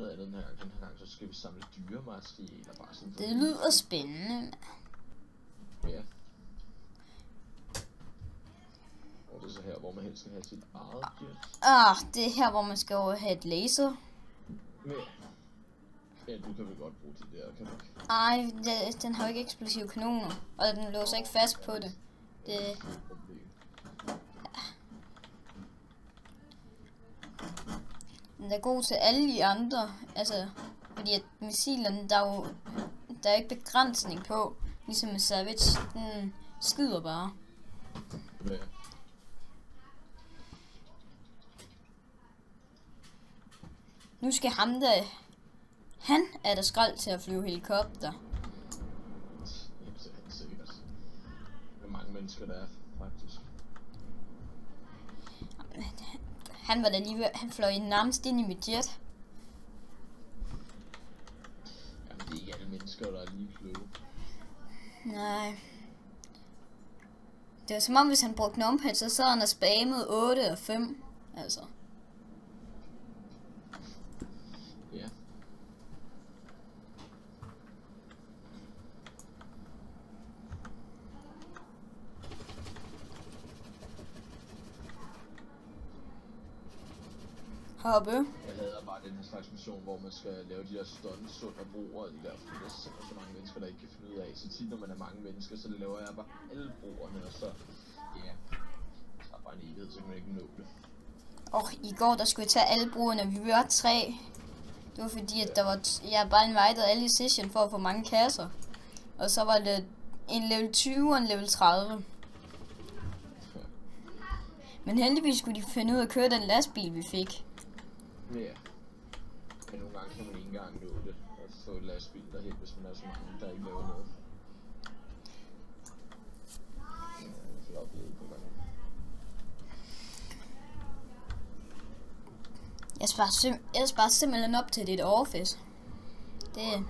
noget andet den her gang, så skal vi samle dyrematerialer bare sådan. Det lyder spændende. Ja. Og det er så her, hvor man helst skal have sit eget jet. Det er her, hvor man skal have et laser. Ja, du kan vel godt bruge de der, kan du ikke? Ej, den har jo ikke eksplosive kanoner, og den låser ikke fast på det. Den er god til alle de andre, altså, fordi at missilerne, der er ikke begrænsning på, ligesom med Savage, den skyder bare. Ja. Nu skal han er der skrald til at flyve helikopter. Sikkert. Hvor mange mennesker der er, faktisk. Han var da lige han fløj nærmest ind i mit jet. Jamen, det er ikke alle mennesker, der er lige kloge. Nej. Det var som om, hvis han brugte numpad, så sad han og spamede 8 og 5. Altså. Ja. Hoppe. Jeg hader bare den her slags mission, hvor man skal lave de der stunts under broer, de der, for der er simpelthen så mange mennesker, der ikke kan finde ud af. Så tit, når man er mange mennesker, så laver jeg bare alle broerne, og så, ja, så er bare en evighed, så kan man ikke nå det. I går, der skulle jeg tage alle broerne, vi var 3. Det var fordi, at der var jeg bare invited alle i session for at få mange kasser. Og så var det en level 20 og en level 30. Men heldigvis skulle de finde ud af at køre den lastbil, vi fik. Ja. Men nogle gange kan man ikke engang nå det, og få en lastbil derhen, hvis man er så mange, der ikke laver noget. Jeg har oplevet på gangen. Jeg sparer simpelthen op til dit office. Det. Ja.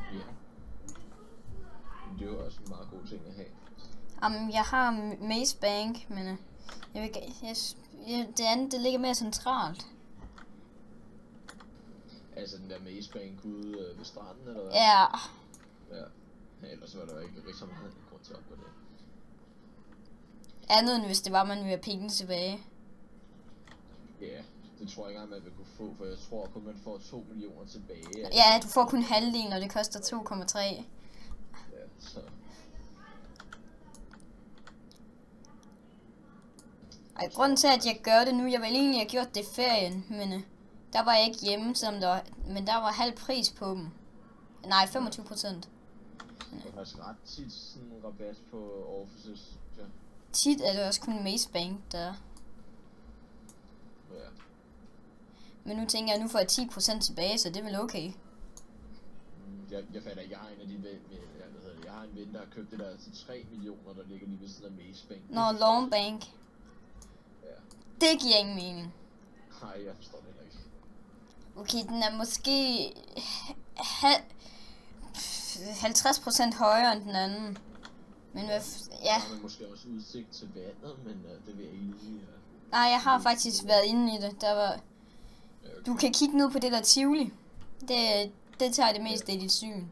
Det er jo også en meget god ting at have. Jeg har Maze Bank, men det andet, det ligger mere centralt. Altså den der Maze Bank ude ved stranden, eller hvad? Ja. Ja. Ellers var der jo ikke så meget grund til at opgå det. Andet end hvis det var, man ville have penge tilbage. Ja, det tror jeg ikke engang, man vil kunne få, for jeg tror kun, man får 2 millioner tilbage. Ja, du får kun halvdelen, og det koster 2,3. Ja, så... Grunden til, at jeg gør det nu, jeg ville egentlig have gjort det i ferien, men der var jeg ikke hjemme, men der var halv pris på dem. Nej, 25%. Det er faktisk ret tit sådan en rabat på offices. Ja. Tit er det også kun Maze Bank, der. Ja. Men nu tænker jeg, nu får jeg 10% tilbage, så det er vel okay. Jeg fatter ikke, jeg har en af de jeg har en ven, der har købt det der til 3 millioner, der ligger lige ved siden af Maze Bank. Nå, Long Bank. Ja. Det giver ingen mening. Nej, jeg forstår det heller ikke. Okay, den er måske 50% højere end den anden. Men ja. Der har man måske også udsigt til vandet, men det vil jeg ikke lige... Nej, jeg har faktisk været inde i det. Der var... Okay. Du kan kigge ned på det der Tivoli. Det tager det meste af dit syn.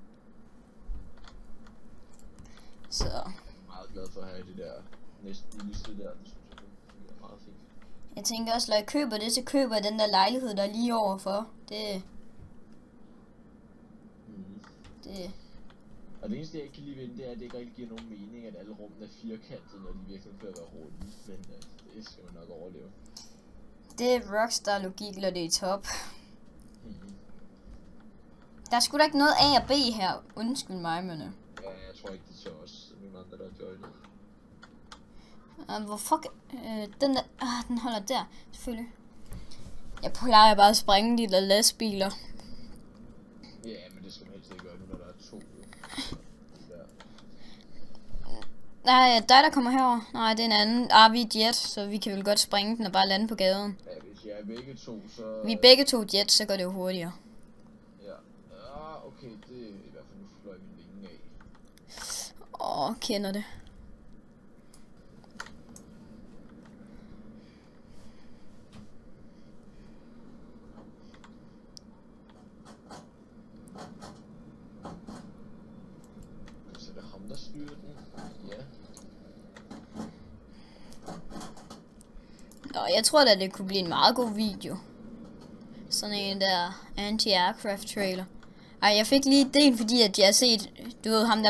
Så... Jeg er meget glad for at have det der næsten lille der. Det synes jeg er meget fint. Jeg tænker også, når jeg køber det, så køber jeg den der lejlighed, der er lige overfor. Det... Og det eneste, jeg ikke kan lide ved den, det er, at det ikke rigtig giver nogen mening, at alle rummene er firkantede, når de virkelig bør være runde. Men det skal man nok overleve. Det er Rockstar-logik, når det er top. Der er sgu da ikke noget A og B her. Undskyld mig, men... Ja, jeg tror ikke, det er os. Nogle andre, der har joinet. Hvor fuck... den der... den holder der. Selvfølgelig. Jeg plejer bare at sprænge de der lastbiler. Ja, men det skal man helst ikke gøre nu, når der er 2. Nej, dig der kommer herover. Nej, det er en anden. Vi er jet, så vi kan vel godt springe den og bare lande på gaden. Ja, hvis jeg er begge to, så... Vi er begge to jet, så går det jo hurtigere. Ja. Okay, det er i hvert fald nu fløj min vinge af. Kender det. jeg tror da, det kunne blive en meget god video. Sådan en der anti-aircraft trailer. Ej, jeg fik lige ideen, fordi at jeg har set, du ved ham der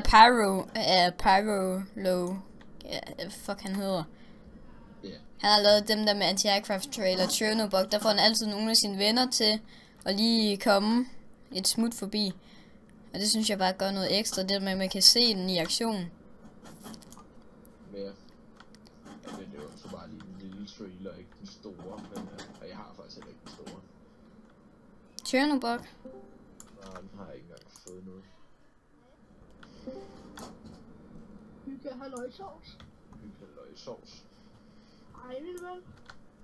Pyro, fuck han hedder. Yeah. Han har lavet dem der med anti-aircraft trailer, Chernobog, der får han altid nogle af sine venner til at lige komme et smut forbi. Og det synes jeg bare gør noget ekstra, det med at man kan se den i aktion. Ja, men det var så bare lige en lille trailer, ikke den store, men jeg har faktisk heller ikke den store. Chernobog? Nej, den har jeg ikke engang fået noget. Hygge halløjsovs. Hygge-halløj-sovs. Ej, vil du vel?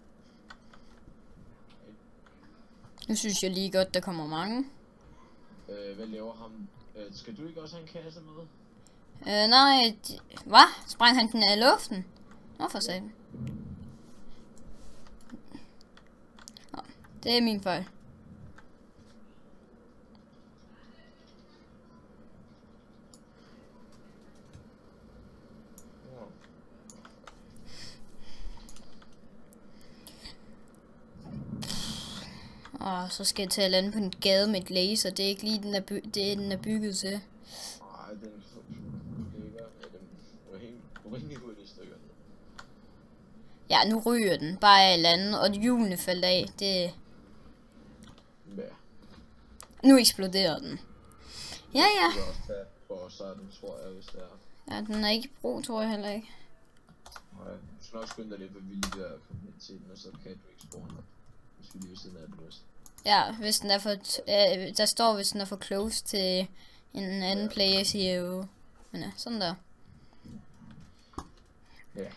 Nu synes jeg lige godt, der kommer mange. Hvad laver ham? Skal du ikke også have en kasse med? Nej, hvad? Sprang han den af luften? Nå for satan. Nå, det er min fejl. Og så skal jeg til at lande på en gade med et laser. Det er ikke lige den er bygget til. Nej, den ligger. Ja, den var rimelig hurtigt i stykker. Ja, nu ryger den bare af landet, og hjulene faldt af. Det... Ja. Nu eksploderer den. Ja, ja. Det er også tage for sådan, tror jeg, hvis det er. Ja, den er ikke i brug, tror jeg heller ikke. Nej, du skal nok skynde dig lidt, hvad vi lige der komme hen til den, og så kan du ikke spawne op. Hvis vi lige ved siden af den også. Ja, hvis den er for... der står, hvis den er for close til en anden player, siger jo... Men ja, sådan der. Ja.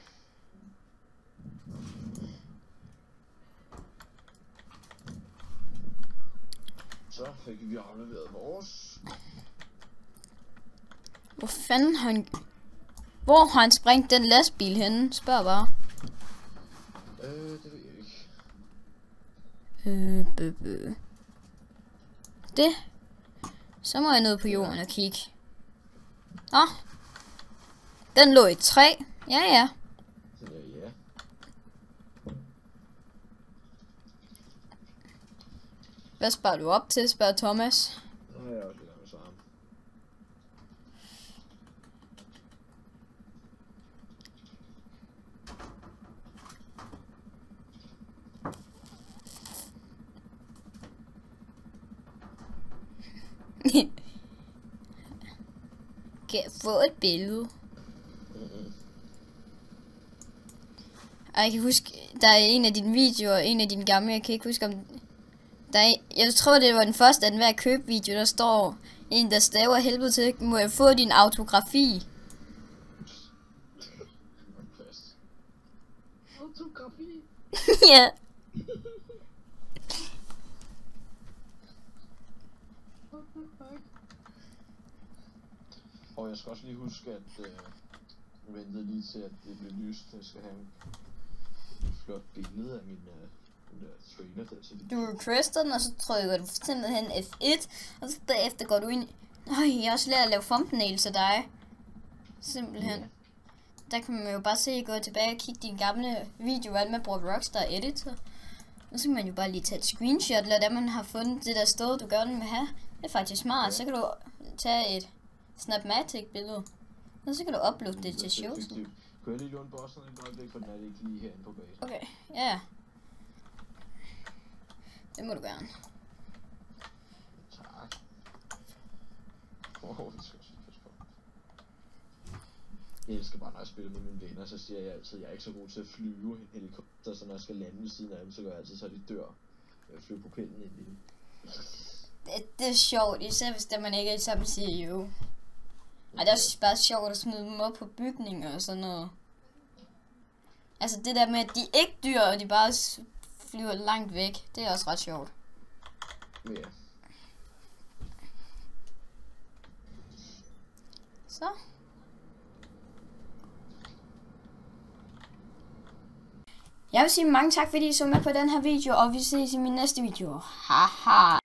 Så fik vi afleveret vores. Hvor fanden har han... Hvor har han sprængt den lastbil henne? Spørg bare. Det ved jeg ikke. Det. Så må jeg ned på jorden og kigge. Nå. Den lå i et træ. Ja, ja. Ja. Hvad sparer du op til, spørger Thomas. Nu har jeg også lidt med svaret. Kan jeg få et billede? Og jeg kan huske, der er en af dine videoer, en af dine gamle, jeg kan ikke huske om... Jeg tror, det var den første af den hver købvideo, der står en, der staver helvede til, må jeg få din autografi? Autografi? Ja. Og jeg skal også lige huske, at jeg ventede lige til, at det blev lyst. Jeg skal have et flot billede af min der trailer der til det. Du requester den, og så trykker du simpelthen F1, og så derefter går du ind. Jeg har også lært at lave thumbnails af dig. Simpelthen. Ja. Der kan man jo bare se, gå tilbage og kigge dine gamle videoer, hvordan man bruger Rockstar Editor. Og så kan man jo bare lige tage et screenshot, eller det man har fundet det der sted, du gør den med her. Det er faktisk smart. Ja. Så kan du tage et Snapmatic billede, og så kan du uploade det til shows. Kan jeg lige låne bossen et øjeblik, for den er det ikke lige herinde på basen. Okay, ja. Det må du gerne. Tak. Det skal jeg også passe på. Jeg elsker bare, når jeg spiller med mine venner, så siger jeg altid, at jeg er ikke så god til at flyve en helikopter, så når jeg skal lande ved siden af dem, så gør jeg altid, så de dør. Jeg flyver propellen ind i den. Det er sjovt, især hvis man ikke er i samme CEO. Og det er også bare sjovt at smide dem op på bygninger og sådan noget. Altså det der med, at de ikke dyr, og de bare flyver langt væk, det er også ret sjovt. Ja. Så. Jeg vil sige mange tak, fordi I så med på den her video, og vi ses i min næste video. Haha.